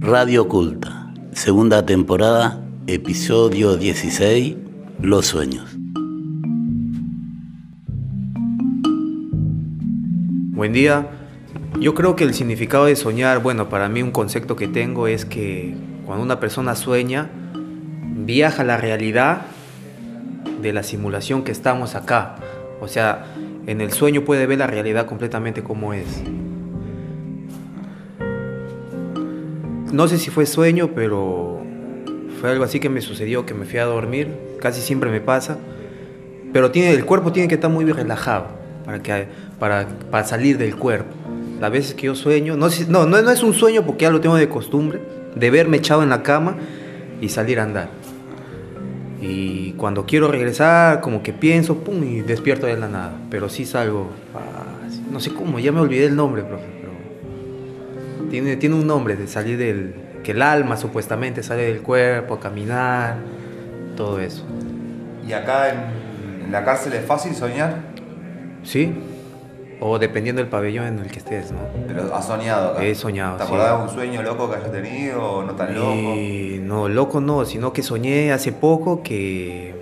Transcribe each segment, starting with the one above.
Radio Oculta, segunda temporada, episodio 16, Los sueños. Buen día. Yo creo que el significado de soñar, para mí un concepto que tengo es que cuando una persona sueña, viaja a la realidad de la simulación que estamos acá. O sea, en el sueño puede ver la realidad completamente como es. No sé si fue sueño, pero fue algo así que me sucedió, que me fui a dormir. Casi siempre me pasa. Pero el cuerpo tiene que estar muy relajado para salir del cuerpo. Las veces que yo sueño, no es un sueño porque ya lo tengo de costumbre, de verme echado en la cama y salir a andar. Y cuando quiero regresar, como que pienso, pum, y despierto de la nada. Pero sí salgo, no sé cómo, ya me olvidé el nombre, profe. Tiene un nombre de salir que el alma supuestamente sale del cuerpo, a caminar, todo eso. ¿Y acá en la cárcel es fácil soñar? Sí, o dependiendo del pabellón en el que estés, ¿no? ¿Pero has soñado acá? He soñado, ¿Te sí. acordás de un sueño loco que hayas tenido o no tan loco? No, loco no, sino que soñé hace poco que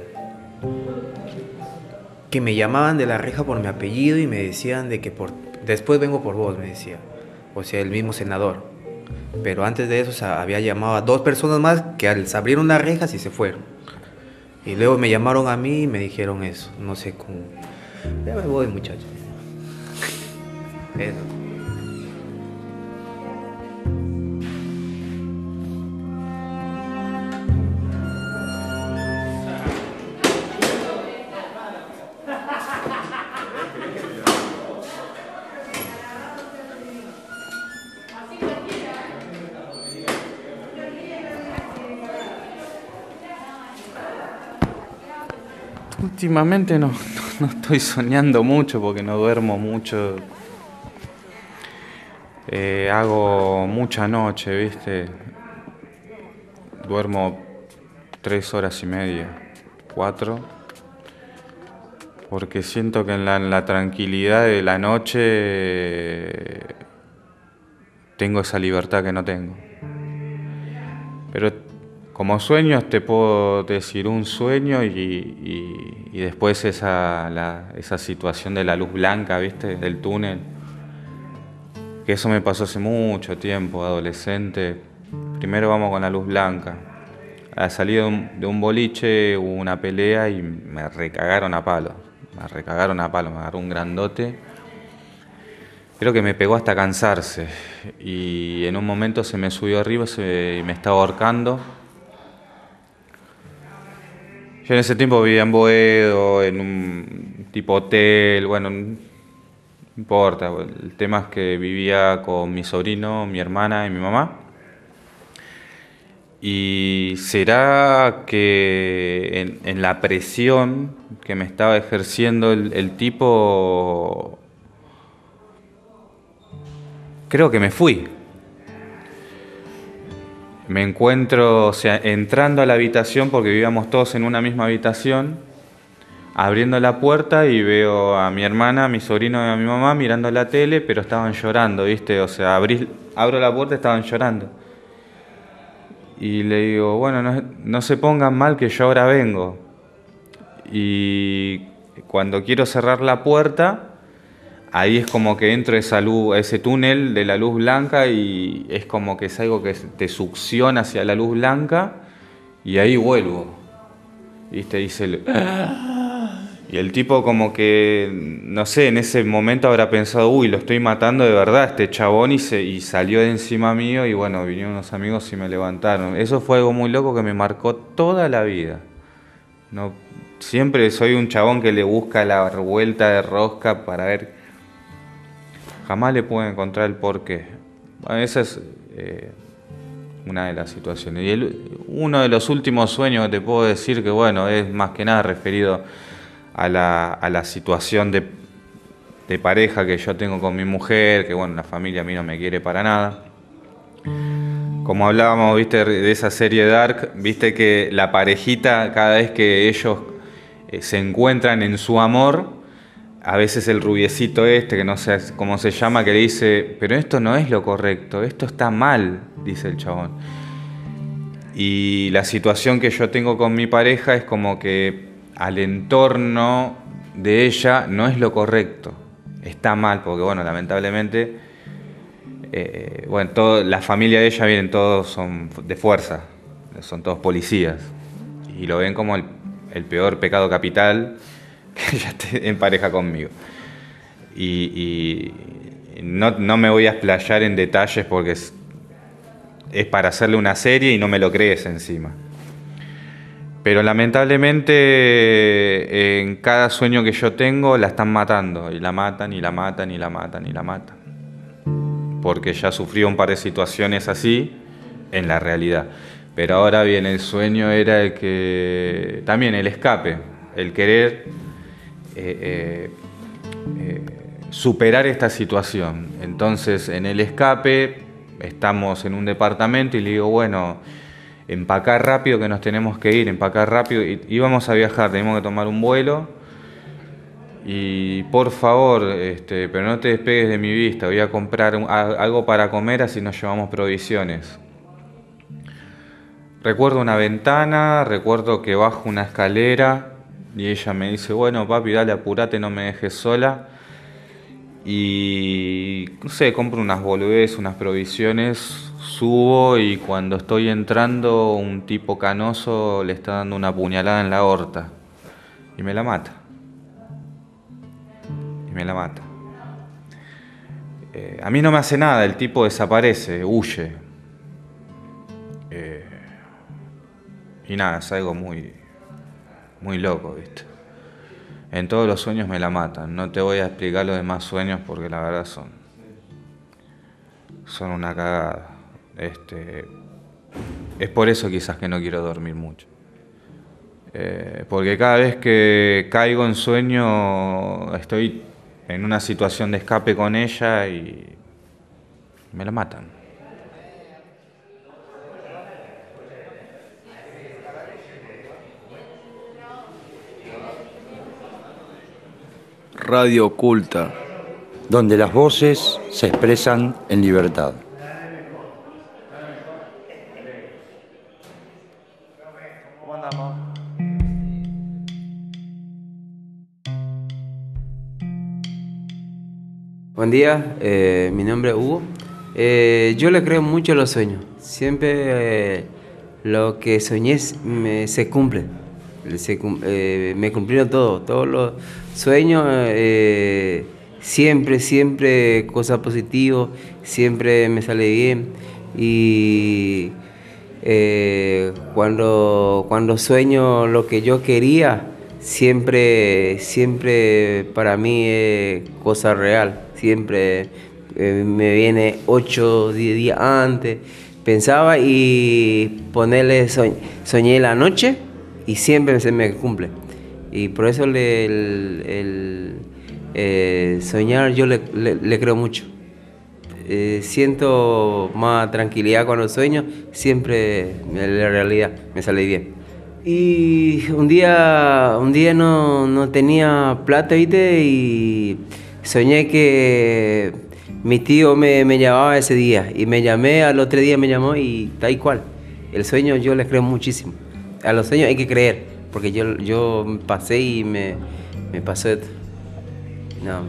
me llamaban de la reja por mi apellido y me decían de que después vengo por vos, me decía. O sea, el mismo senador. Pero antes de eso, había llamado a 2 personas más que se abrieron las rejas y se fueron. Y luego me llamaron a mí y me dijeron eso. No sé cómo. Ya me voy, muchacho. Eso. Últimamente no estoy soñando mucho porque no duermo mucho. Hago mucha noche, ¿viste? Duermo 3 horas y media, 4. Porque siento que en la tranquilidad de la noche tengo esa libertad que no tengo. Pero como sueños te puedo decir un sueño y después esa situación de la luz blanca, ¿viste? Del túnel. Que eso me pasó hace mucho tiempo, adolescente. Primero vamos con la luz blanca. A la salida de un boliche hubo una pelea y me recagaron a palo. Me agarró un grandote. Creo que me pegó hasta cansarse. Y en un momento se me subió arriba y me estaba ahorcando. Yo en ese tiempo vivía en Boedo, en un tipo hotel, no importa. El tema es que vivía con mi sobrino, mi hermana y mi mamá. Y será que en la presión que me estaba ejerciendo el tipo, creo que me fui. Me encuentro, entrando a la habitación, porque vivíamos todos en una misma habitación, abriendo la puerta y veo a mi hermana, a mi sobrino y a mi mamá mirando la tele, pero estaban llorando, ¿viste? O sea, abro la puerta y estaban llorando. Y le digo, no se pongan mal que yo ahora vengo. Y cuando quiero cerrar la puerta, ahí es como que entro a ese túnel de la luz blanca y es como que es algo que te succiona hacia la luz blanca y ahí vuelvo. ¿Viste? Dice y el tipo como que, no sé, en ese momento habrá pensado, lo estoy matando de verdad a este chabón y salió de encima mío y vinieron unos amigos y me levantaron. Eso fue algo muy loco que me marcó toda la vida. No, siempre soy un chabón que le busca la vuelta de rosca para ver. Jamás le puedo encontrar el porqué. Esa es una de las situaciones. Y uno de los últimos sueños que te puedo decir que, es más que nada referido a la situación de pareja que yo tengo con mi mujer, que la familia a mí no me quiere para nada. Como hablábamos, viste, de esa serie Dark, viste que la parejita, cada vez que ellos se encuentran en su amor, a veces el rubiecito que no sé cómo se llama, que le dice, pero esto no es lo correcto, esto está mal. dice el chabón. Y la situación que yo tengo con mi pareja es como que al entorno de ella no es lo correcto. Está mal, porque bueno, lamentablemente, la familia de ella vienen todos, son de fuerza, son todos policías. Y lo ven como el peor pecado capital que ella esté en pareja conmigo. Y no me voy a explayar en detalles porque es para hacerle una serie y no me lo crees encima. Pero lamentablemente en cada sueño que yo tengo la están matando, y la matan, y la matan, y la matan, y la matan. Porque ya sufrió un par de situaciones así en la realidad. Pero ahora bien, el sueño era también el escape, el querer superar esta situación. Entonces, en el escape, estamos en un departamento y le digo, bueno, empacar rápido que nos tenemos que ir, empacar rápido. Y íbamos a viajar, teníamos que tomar un vuelo. Y por favor, pero no te despegues de mi vista, voy a comprar algo para comer, así nos llevamos provisiones. Recuerdo una ventana, recuerdo que bajo una escalera y ella me dice, bueno papi, dale, apurate, no me dejes sola. Y no sé, compro unas boludeces, unas provisiones, subo y cuando estoy entrando un tipo canoso le está dando una puñalada en la aorta y me la mata. A mí no me hace nada, el tipo desaparece, huye. Y nada, es algo muy, muy loco, ¿viste? En todos los sueños me la matan. No te voy a explicar los demás sueños porque la verdad son una cagada. Es por eso quizás que no quiero dormir mucho. Porque cada vez que caigo en sueño estoy en una situación de escape con ella y me la matan. Radio Oculta, donde las voces se expresan en libertad. Buen día, mi nombre es Hugo. Yo le creo mucho a los sueños. Siempre lo que soñé se cumple. Me cumplieron todos los sueños. Siempre cosas positivas, siempre me sale bien. Y cuando sueño lo que yo quería, siempre para mí es cosa real. Siempre me viene 8 o 10 días antes. Pensaba y soñé la noche y siempre se me cumple. Y por eso soñar yo le creo mucho. Siento más tranquilidad cuando sueño, siempre la realidad me sale bien. Y un día no tenía plata, ¿viste? Y soñé que mi tío me llamaba ese día y me llamé, al otro día me llamó y tal cual. El sueño yo le creo muchísimo. A los sueños hay que creer, porque yo pasé y me pasó esto. No.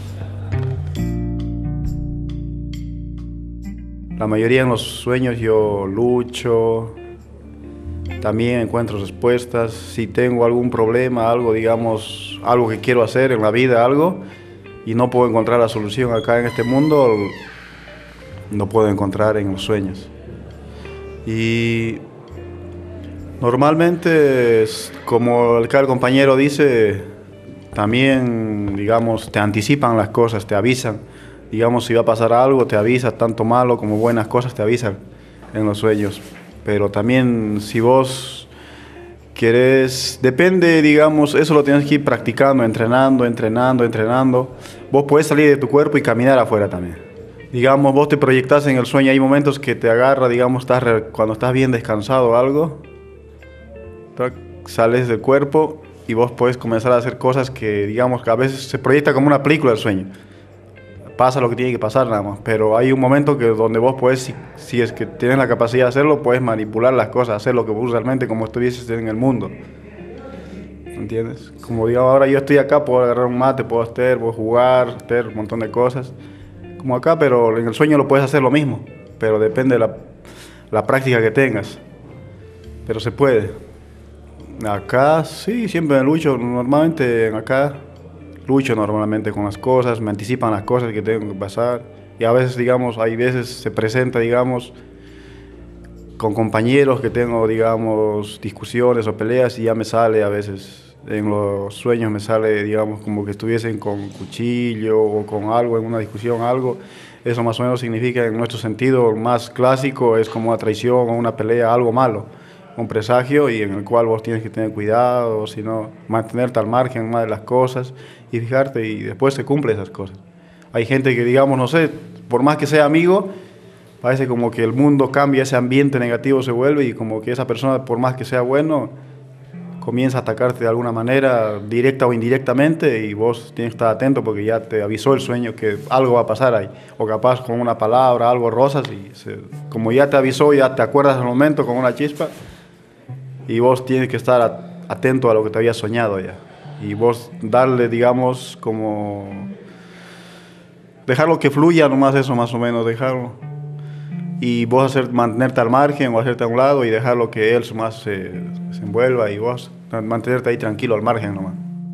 La mayoría en los sueños yo lucho, también encuentro respuestas. Si tengo algún problema, algo que quiero hacer en la vida, y no puedo encontrar la solución acá en este mundo, no puedo encontrar en los sueños. Y normalmente, como el compañero dice, también, te anticipan las cosas, te avisan. Si va a pasar algo, te avisa, tanto malo como buenas cosas te avisan en los sueños. Pero también si vos querés, depende, eso lo tienes que ir practicando, entrenando. Vos podés salir de tu cuerpo y caminar afuera también. Vos te proyectás en el sueño, hay momentos que te agarra, cuando estás bien descansado o algo, sales del cuerpo y vos podés comenzar a hacer cosas que a veces se proyecta como una película el sueño. pasa lo que tiene que pasar nada más. Pero hay un momento que donde vos podés, si es que tienes la capacidad de hacerlo, puedes manipular las cosas, hacer lo que vos realmente como estuvieses en el mundo. ¿Entiendes? Como digo, ahora yo estoy acá, puedo agarrar un mate, puedo jugar, hacer un montón de cosas. Como acá, pero en el sueño lo puedes hacer lo mismo. Pero depende de la práctica que tengas. Pero se puede. Acá sí, siempre lucho. Normalmente acá lucho normalmente con las cosas, me anticipan las cosas que tengo que pasar. Y a veces, digamos, hay veces se presenta, digamos, con compañeros que tengo, digamos, discusiones o peleas y ya me sale a veces, en los sueños me sale, digamos, como que estuviesen con cuchillo o con algo, en una discusión, algo. Eso más o menos significa, en nuestro sentido más clásico, es como una traición o una pelea, algo malo, un presagio y en el cual vos tienes que tener cuidado, sino mantenerte al margen más de las cosas y fijarte y después se cumplen esas cosas. Hay gente que, digamos, no sé, por más que sea amigo, parece como que el mundo cambia, ese ambiente negativo se vuelve y como que esa persona, por más que sea bueno, comienza a atacarte de alguna manera, directa o indirectamente, y vos tienes que estar atento porque ya te avisó el sueño que algo va a pasar ahí. O capaz con una palabra, algo rosas, y como ya te avisó, ya te acuerdas del momento con una chispa, y vos tienes que estar atento a lo que te había soñado ya. Y vos darle, digamos, como dejarlo que fluya, nomás eso más o menos, dejarlo. Y vos mantenerte al margen o hacerte a un lado y dejarlo que él más se envuelva y vos mantenerte ahí tranquilo al margen nomás.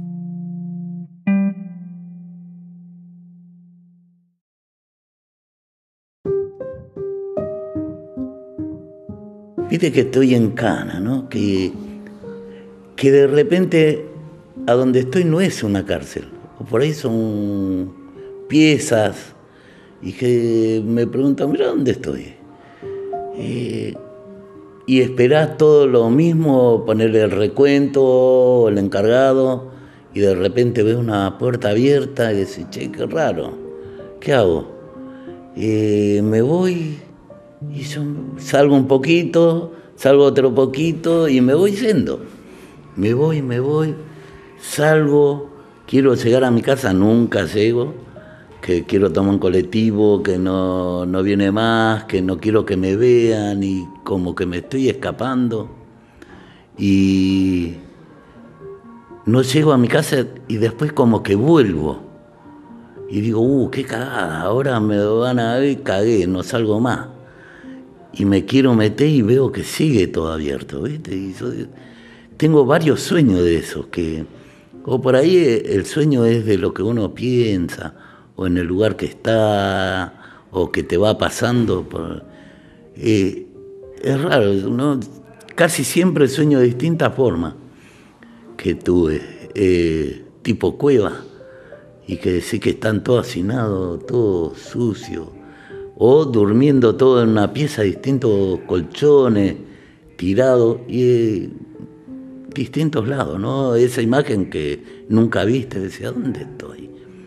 Viste que estoy en Cana, ¿no? Que de repente a donde estoy no es una cárcel, o por ahí son piezas, y que me preguntan, mira dónde estoy. Y esperás todo lo mismo, ponerle el recuento, el encargado, y de repente ves una puerta abierta y decís, che, qué raro, ¿qué hago? Me voy y yo salgo un poquito, salgo otro poquito y me voy yendo. Me voy, salgo, quiero llegar a mi casa, nunca llego, que quiero tomar un colectivo, que no viene más, que no quiero que me vean y como que me estoy escapando. Y no llego a mi casa y después como que vuelvo. Y digo, qué cagada, ahora me van a ver, cagué, no salgo más. Y me quiero meter y veo que sigue todo abierto, ¿viste? Y yo tengo varios sueños de esos, o por ahí el sueño es de lo que uno piensa, o en el lugar que está, o que te va pasando. Es raro, ¿no? Casi siempre sueño de distintas formas que tuve, tipo cueva, y que decís que están todos hacinados, todos sucios, o durmiendo todo en una pieza, distintos colchones, tirados, y distintos lados, ¿no? Esa imagen que nunca viste, decía, ¿dónde estoy?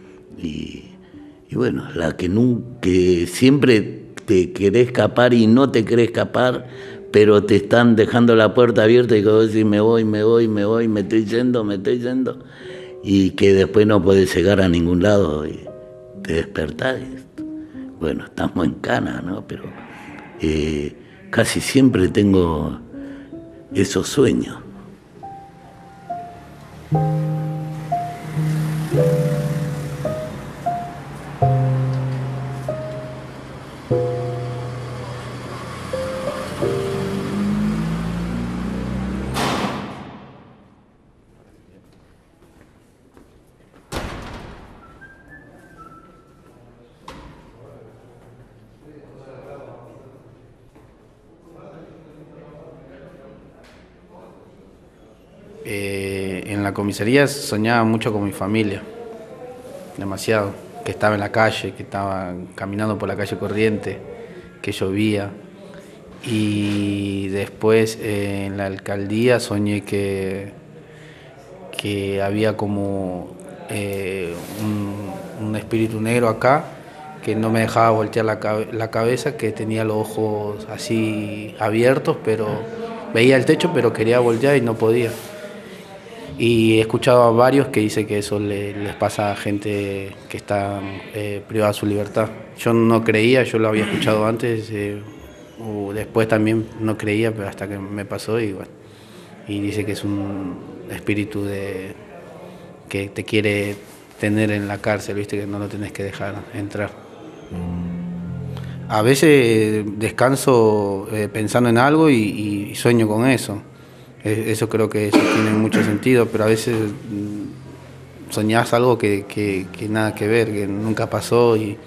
Y bueno, la que siempre te querés escapar y no te querés escapar, pero te están dejando la puerta abierta y que vos decís, me voy, me estoy yendo, y que después no podés llegar a ningún lado y te despertás. Bueno, estamos en Cana, ¿no? Pero casi siempre tengo esos sueños. En la comisaría soñaba mucho con mi familia, demasiado, que estaba en la calle, que estaba caminando por la calle Corriente, que llovía. Y después en la alcaldía soñé que había como un espíritu negro acá, que no me dejaba voltear la cabeza, que tenía los ojos así abiertos, pero veía el techo, pero quería voltear y no podía. Y he escuchado a varios que dicen que eso les pasa a gente que está privada de su libertad. Yo no creía, yo lo había escuchado antes, después también no creía, pero hasta que me pasó y bueno. Y dice que es un espíritu que te quiere tener en la cárcel, ¿viste? Que no lo tenés que dejar entrar. A veces descanso pensando en algo y sueño con eso. Eso creo que eso tiene mucho sentido, pero a veces soñás algo que nada que ver, que nunca pasó y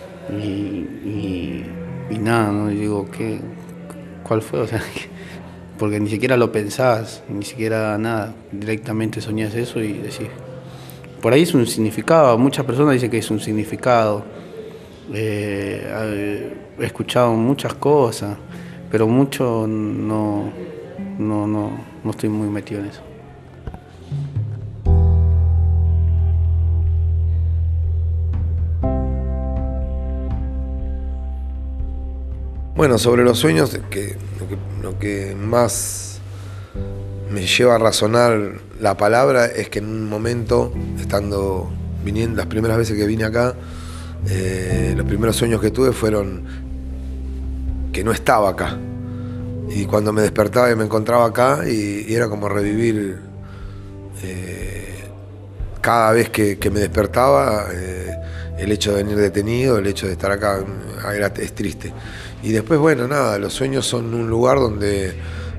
nada, ¿no? Y digo, ¿cuál fue? O sea, porque ni siquiera lo pensás, ni siquiera nada, directamente soñás eso y decís. Por ahí es un significado, muchas personas dicen que es un significado. He escuchado muchas cosas, pero mucho no estoy muy metido en eso. Bueno, sobre los sueños, lo que más me lleva a razonar la palabra es que en un momento, viniendo las primeras veces que vine acá, los primeros sueños que tuve fueron que no estaba acá. Y cuando me despertaba y me encontraba acá, y era como revivir cada vez que me despertaba el hecho de venir detenido, el hecho de estar acá, es triste. Y después, bueno, nada, los sueños son un lugar donde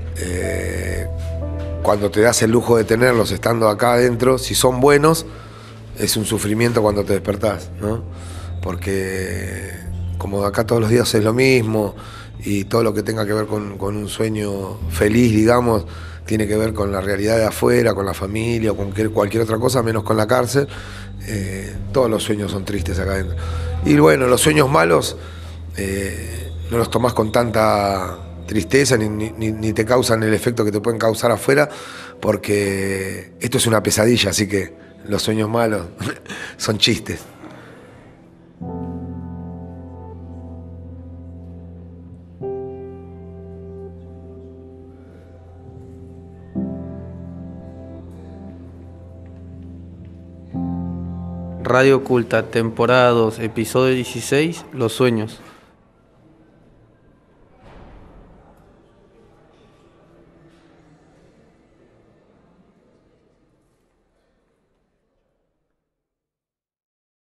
cuando te das el lujo de tenerlos estando acá adentro, si son buenos, es un sufrimiento cuando te despertás, ¿no? Porque como acá todos los días es lo mismo y todo lo que tenga que ver con un sueño feliz, digamos, tiene que ver con la realidad de afuera, con la familia o con cualquier otra cosa, menos con la cárcel, todos los sueños son tristes acá adentro. Y bueno, los sueños malos no los tomás con tanta tristeza ni te causan el efecto que te pueden causar afuera, porque esto es una pesadilla, así que los sueños malos son chistes. Radio Oculta, temporada 2, episodio 16, Los sueños.